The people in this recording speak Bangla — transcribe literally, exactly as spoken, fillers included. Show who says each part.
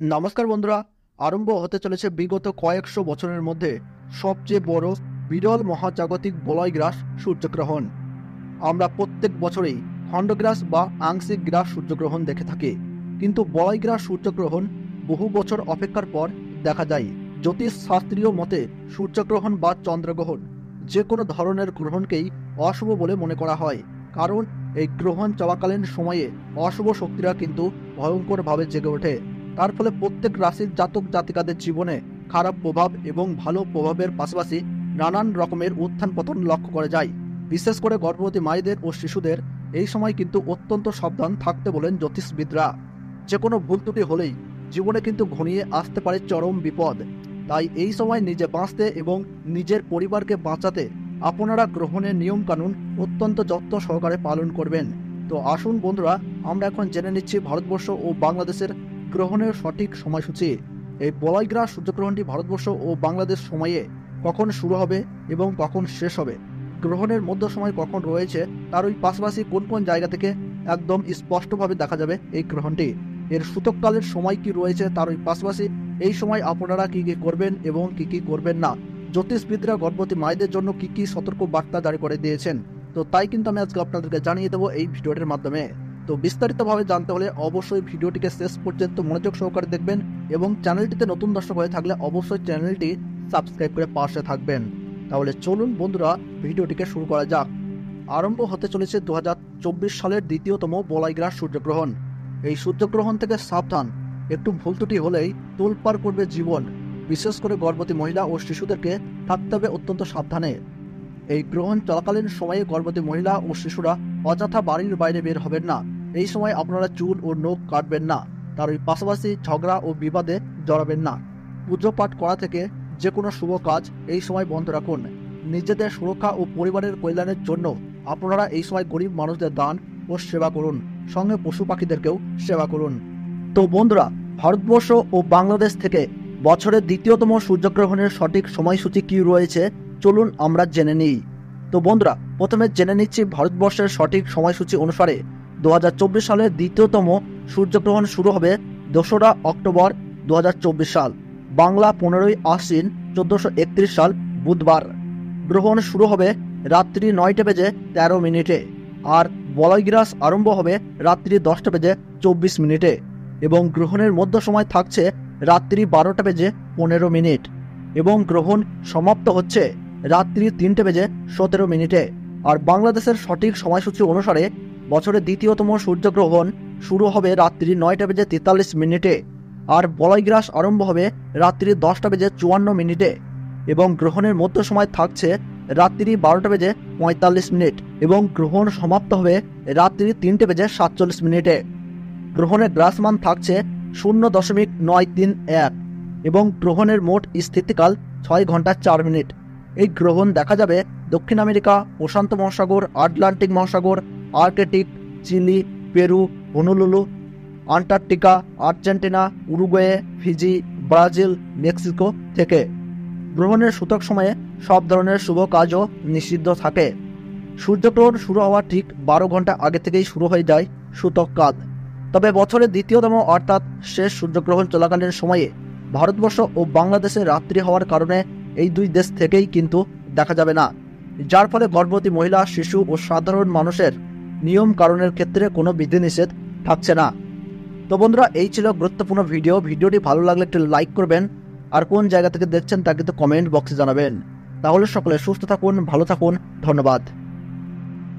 Speaker 1: নমস্কার বন্ধুরা, আরম্ভ হতে চলেছে বিগত কয়েকশো বছরের মধ্যে সবচেয়ে বড় বিরল মহাজাগতিক বলয়গ্রাস সূর্যগ্রহণ। আমরা প্রত্যেক বছরেই খণ্ডগ্রাস বা আংশিক গ্রাস সূর্যগ্রহণ দেখে থাকি, কিন্তু বলয়গ্রাস সূর্যগ্রহণ বহু বছর অপেক্ষার পর দেখা যায়। জ্যোতিষ শাস্ত্রীয় মতে সূর্যগ্রহণ বা চন্দ্রগ্রহণ যে কোনো ধরনের গ্রহণকেই অশুভ বলে মনে করা হয়, কারণ এই গ্রহণ চলাকালীন সময়ে অশুভ শক্তিরা কিন্তু ভয়ঙ্করভাবে জেগে ওঠে। তার ফলে প্রত্যেক রাশির জাতক জাতিকাদের জীবনে খারাপ প্রভাব এবং ভালো প্রভাবের পাশাপাশি নানান রকমের উত্থান পতন লক্ষ্য করা যায়। বিশেষ করে গর্ভবতী মায়েদের ও শিশুদের এই সময় কিন্তু অত্যন্ত সাবধান থাকতে বলেন জ্যোতিষবিদরা। যে কোনো ভুল ত্রুটি হলেই জীবনে কিন্তু ঘনিয়ে আসতে পারে চরম বিপদ। তাই এই সময় নিজে বাঁচতে এবং নিজের পরিবারকে বাঁচাতে আপনারা গ্রহণের নিয়মকানুন অত্যন্ত যত্ন সহকারে পালন করবেন। তো আসুন বন্ধুরা, আমরা এখন জেনে নিচ্ছি ভারতবর্ষ ও বাংলাদেশের গ্রহণের সঠিক সময়সূচি। এই বলয়গ্রাস সূর্যগ্রহণটি ভারতবর্ষ ও বাংলাদেশ সময়ে কখন শুরু হবে এবং কখন শেষ হবে, গ্রহণের মধ্য সময় কখন রয়েছে, তার ওই পাশাপাশি কোন কোন জায়গা থেকে একদম স্পষ্টভাবে দেখা যাবে এই গ্রহণটি, এর সূতককালের সময় কি রয়েছে, তার ওই পাশাপাশি এই সময় আপনারা কি কি করবেন এবং কি কি করবেন না, জ্যোতিষবিদরা গর্ভবতী মায়েদের জন্য কি কি সতর্ক বার্তা জারি করে দিয়েছেন, তো তাই কিন্তু আমি আজকে আপনাদেরকে জানিয়ে দেবো এই ভিডিওটির মাধ্যমে। তো বিস্তারিতভাবে জানতে হলে অবশ্যই ভিডিওটিকে শেষ পর্যন্ত মনোযোগ সহকারে দেখবেন এবং চ্যানেলটিতে নতুন দর্শক হয়ে থাকলে অবশ্যই চ্যানেলটি সাবস্ক্রাইব করে পাশে থাকবেন। তাহলে চলুন বন্ধুরা, ভিডিওটিকে শুরু করা যাক। আরম্ভ হতে চলেছে দু হাজার চব্বিশ সালের দ্বিতীয়তম বলয়গ্রাস সূর্যগ্রহণ। এই সূর্যগ্রহণ থেকে সাবধান, একটু ভুল ত্রুটি হলেই তোলপাড় করবে জীবন। বিশেষ করে গর্ভবতী মহিলা ও শিশুদেরকে থাকতে হবে অত্যন্ত সাবধানে। এই গ্রহণ চলাকালীন সময়ে গর্ভবতী মহিলা ও শিশুরা অযথা বাড়ির বাইরে বের হবেন না। এই সময় আপনারা চুল ও নখ কাটবেন না, তার ওই পাশাপাশি ঝগড়া ও বিবাদে জড়াবেন না। পুজো পাঠ করা থেকে যে কোনো শুভ কাজ এই সময় বন্ধ রাখুন। নিজেদের সুরক্ষা ও পরিবারের কল্যাণের জন্য আপনারা এই সময় গরিব মানুষদের দান ও সেবা করুন, সঙ্গে পশু পাখিদেরকেও সেবা করুন। তো বন্ধুরা, ভারতবর্ষ ও বাংলাদেশ থেকে বছরের দ্বিতীয়তম সূর্যগ্রহণের সঠিক সময়সূচি কি রয়েছে চলুন আমরা জেনে নিই। তো বন্ধুরা, প্রথমে জেনে নিচ্ছি ভারতবর্ষের সঠিক সময়সূচি অনুসারে দু হাজার চব্বিশ সালের দ্বিতীয়তম সূর্যগ্রহণ শুরু হবে দোসরা অক্টোবর দু হাজার চব্বিশ সাল, বাংলা পনেরোই আশ্বিন চোদ্দশো একত্রিশ সাল বুধবার। গ্রহণ শুরু হবে রাত্রি নয়টা বেজে তেরো মিনিটে আর বলয়গ্রাস আরম্ভ হবে রাত্রি দশটা বেজে চব্বিশ মিনিটে এবং গ্রহণের মধ্য সময় থাকছে রাত্রি বারোটা বেজে পনেরো মিনিট এবং গ্রহণ সমাপ্ত হচ্ছে রাত্রি তিনটে বেজে সতেরো মিনিটে। আর বাংলাদেশের সঠিক সময়সূচি অনুসারে বছরের দ্বিতীয়তম সূর্যগ্রহণ শুরু হবে রাত্রি নয়টা বেজে তেতাল্লিশ মিনিটে আর বলয়গ্রাস আরম্ভ হবে রাত্রি দশটা বেজে চুয়ান্ন মিনিটে এবং গ্রহণের মধ্য সময় থাকছে রাত্রি বারোটা বেজে পঁয়তাল্লিশ মিনিট এবং গ্রহণ সমাপ্ত হবে রাত্রি তিনটে বেজে সাতচল্লিশ মিনিটে। গ্রহণের গ্রাসমান থাকছে শূন্য দশমিক নয় তিন এক এবং গ্রহণের মোট স্থিতিকাল ছয় ঘন্টা চার মিনিট। এই গ্রহণ দেখা যাবে দক্ষিণ আমেরিকা, প্রশান্ত মহাসাগর, আটলান্টিক মহাসাগর, Arctic, Chile, Peru, Honolulu, Antarctica, Argentina, Uruguay, Fiji, Brazil, Mexico থেকে। গ্রহণের সূতক সময়ে সব ধরনের শুভ কাজও নিষিদ্ধ থাকে। সূর্যগ্রহণ শুরু হওয়ার ঠিক বারো ঘন্টা আগে থেকেই শুরু হয়ে যায় সূতক কাল। তবে বছরের দ্বিতীয়তম অর্থাৎ শেষ সূর্যগ্রহণ চলাকালীন সময়ে ভারতবর্ষ ও বাংলাদেশে রাত্রি হওয়ার কারণে এই দুই দেশ থেকেই কিন্তু দেখা যাবে না, যার ফলে গর্ভবতী মহিলা, শিশু ও সাধারণ মানুষের নিয়ম কারণের ক্ষেত্রে কোনো বিধিনিষেধ থাকছে না। তো বন্ধুরা, এই ছিল গুরুত্বপূর্ণ ভিডিও। ভিডিওটি ভালো লাগলে একটু লাইক করবেন আর কোন জায়গা থেকে দেখছেন তা কিন্তু কমেন্ট বক্সে জানাবেন। তাহলে সকলে সুস্থ থাকুন, ভালো থাকুন, ধন্যবাদ।